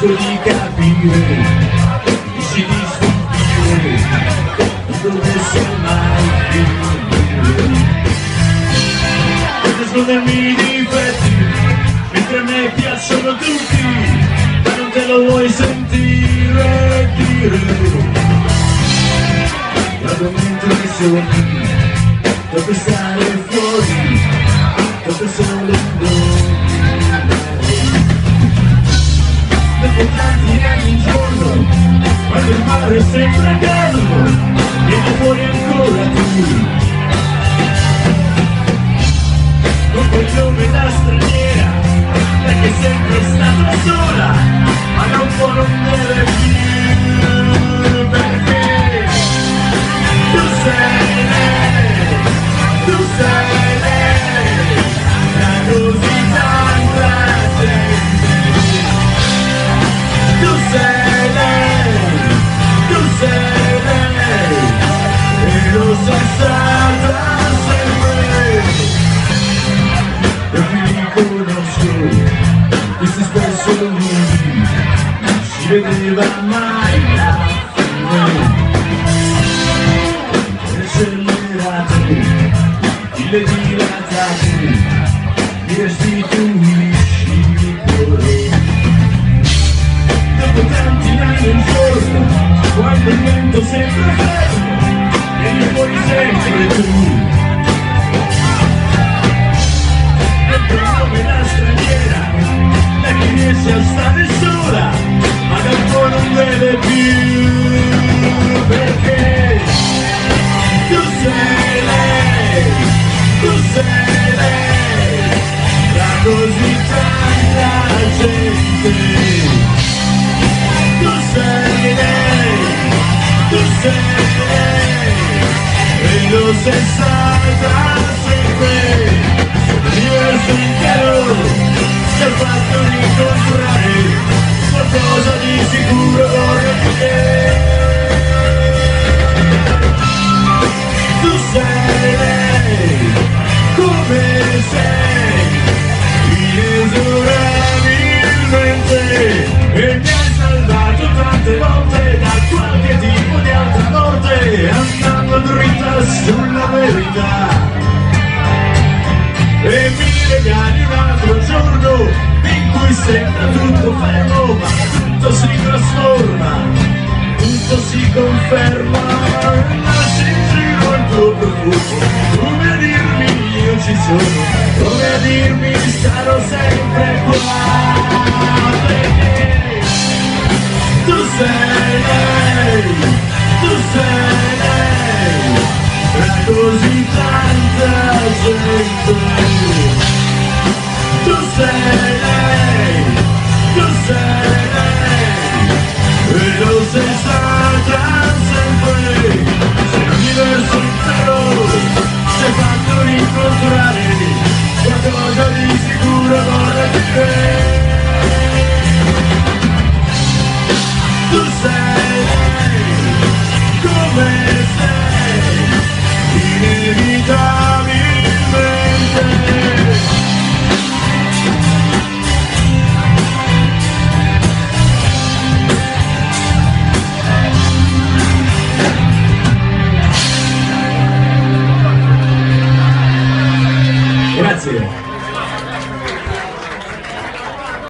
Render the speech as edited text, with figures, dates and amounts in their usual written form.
cerco di capire, dici di stupire, non dovesse mai finire. Per nascondermi i difetti, mentre a me piacciono tutti, ma non te lo vuoi sentire dire. Vado mentre sogni, dopo stare fuori, dopo solo dopo tanti anni in giorno, quando il mare è sempre calmo, vieni fuori ancora tu. Con quel nome da straniera, perché è sempre stata sola, ma da un po' non deve più, perché tu sei lei, tu sei lei, da così tanta gente. Tu sei lei, e lo sei stata sempre. Da qui li conosco, questi spesso lunghi, non si vedeva mai la fine. Accelerato, le dilatate, mi restituisci il cuore. Dopo tanti anni in giorno, quando il vento sempre fermo, vieni fuori sempre tu. E per nome la straniera, da chi riesce a stare sola, ma da un po' non vede più, perché tu sei lei, da così tanta gente. Tu sei lei, e lo sei stata sempre. L'universo intero ci ha fatto incontrare, qualcosa di sicuro vorrei. Tu sei lei, come sei, inesorabilmente, e mi hai salvato tante volte da qualche tipo di altra morte, andando dritta sulla verità. E mi regali un altro giorno in cui sembra tutto fermo, ma tutto si trasforma, tutto si conferma, lasci in giro il tuo profumo, come a dirmi io ci sono, come a dirmi sarò sempre qua, perché tu sei lei, tra così tanta gente. Tu sei lei, e lo sei stata sempre. Se l'universo intero ci ha fatto incontrare, qualcosa di sicuro vorrei dire.